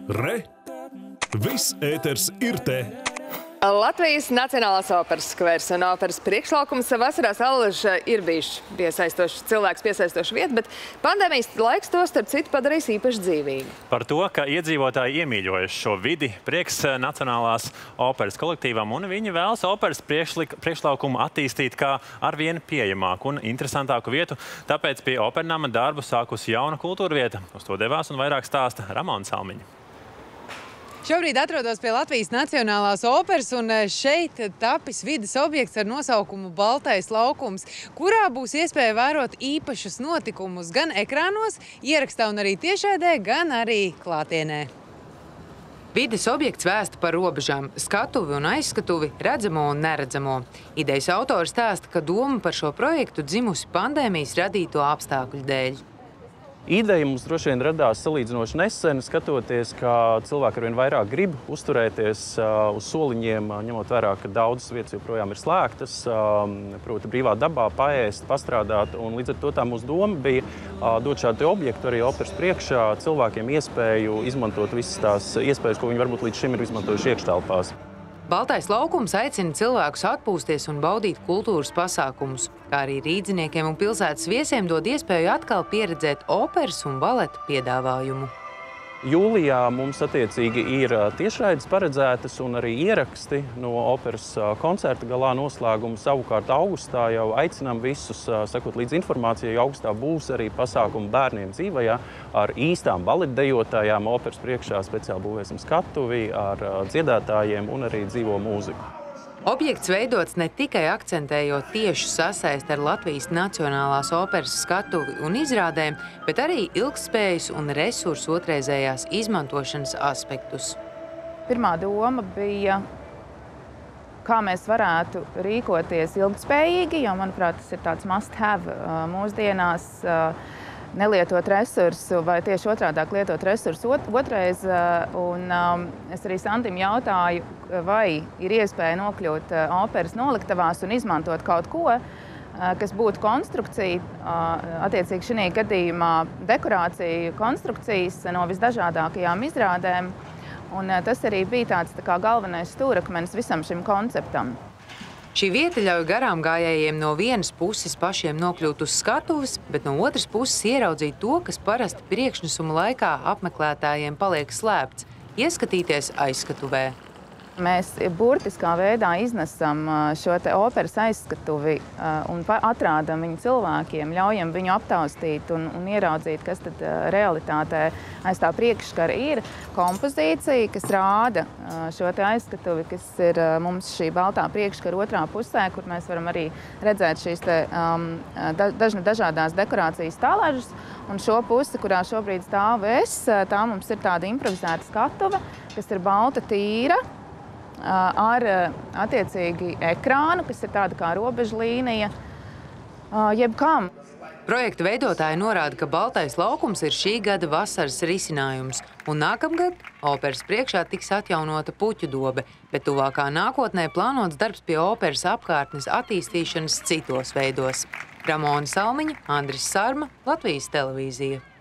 Re! Viss ēters ir te! Latvijas Nacionālās operas skvers un operas priekšlaukums vasarās allaži ir bijuši piesaistoša vieta, bet pandēmijas laiks to starp citu padarīs īpaši dzīvīgi. Par to, ka iedzīvotāji iemīļojuši šo vidi, prieks Nacionālās operas kolektīvam, un viņi vēlas operas priekšlaukumu attīstīt kā arvien pieejamāku un interesantāku vietu. Tāpēc pie Opernama darbu sākusi jauna kultūra vieta. Uz to devās un vairāk stāsta Ramona Salmiņa. Šobrīd atrodos pie Latvijas Nacionālās operas, un šeit tapis vides objekts ar nosaukumu Baltais laukums, kurā būs iespēja vērot īpašus notikumus gan ekrānos, ierakstā un arī tiešraidē, gan arī klātienē. Vides objekts vēsta par robežām, skatuvi un aizskatuvi, redzamo un neredzamo. Idejas autori stāsta, ka doma par šo projektu dzimusi pandēmijas radīto apstākļu dēļ. Ideja mums droši vien radās salīdzinoši nesen, skatoties, ka cilvēki arvien vairāk grib uzturēties uz soliņiem, ņemot vērā, ka daudzas vietas joprojām ir slēgtas, proti brīvā dabā, paēst, pastrādāt. Un līdz ar to tā mūsu doma bija dot šādu objektu arī operas priekšā cilvēkiem iespēju izmantot visas tās iespējas, ko viņi varbūt līdz šim ir izmantojuši iekštelpās. Baltais laukums aicina cilvēkus atpūsties un baudīt kultūras pasākumus, kā arī rīdziniekiem un pilsētas viesiem dod iespēju atkal pieredzēt operas un baleta piedāvājumu. Jūlijā mums attiecīgi ir tiešraides paredzētas un arī ieraksti no operas koncerta galā noslēguma. Savukārt augustā jau aicinām visus, sakot līdz informācijai, augustā būs arī pasākumi bērniem dzīvajā ar īstām baletdejotājām. Operas priekšā speciāli būvēsim skatuvi ar dziedātājiem un arī dzīvo mūziku. Objekts veidots ne tikai akcentējot tiešu sasaisti ar Latvijas Nacionālās operas skatuvi un izrādēm, bet arī ilgtspējas un resursu otrreizējās izmantošanas aspektus. Pirmā doma bija, kā mēs varētu rīkoties ilgtspējīgi, jo, manuprāt, tas ir tāds must-have mūsdienās, nelietot resursu vai tieši otrādāk lietot resursu otrais. Es arī Santim jautāju, vai ir iespēja nokļūt operas noliktavās un izmantot kaut ko, kas būtu konstrukcija, attiecīgi šī gadījumā dekorācija konstrukcijas no visdažādākajām izrādēm. Un tas arī bija tāds kā galvenais stūrakmenis visam šim konceptam. Šī vieta ļauj garām gājējiem no vienas puses pašiem nokļūt uz skatuves, bet no otras puses ieraudzīt to, kas parasti priekšnesuma laikā apmeklētājiem paliek slēpts – ieskatīties aizskatuvē. Mēs burtiskā veidā iznesam šo te operas aizskatuvi un atrādam viņu cilvēkiem, ļaujam viņu aptaustīt un ieraudzīt, kas tad realitātē aiz tā priekšskara ir. Kompozīcija, kas rāda šo te aizskatuvi, kas ir mums šī baltā priekšskara otrā pusē, kur mēs varam arī redzēt šīs te dažādās dekorācijas tālažas. Un šo pusi, kurā šobrīd stāvu es, tā mums ir tāda improvizēta skatuve, kas ir balta tīra, ar attiecīgi ekrānu, kas ir tāda kā robežlīnija, jebkam. Projekta veidotāji norāda, ka Baltais laukums ir šī gada vasaras risinājums, un nākamgad operas priekšā tiks atjaunota puķu dobe, bet tuvākā nākotnē plānots darbs pie operas apkārtnes attīstīšanas citos veidos. Ramona Salmiņa, Andris Sarma, Latvijas televīzija.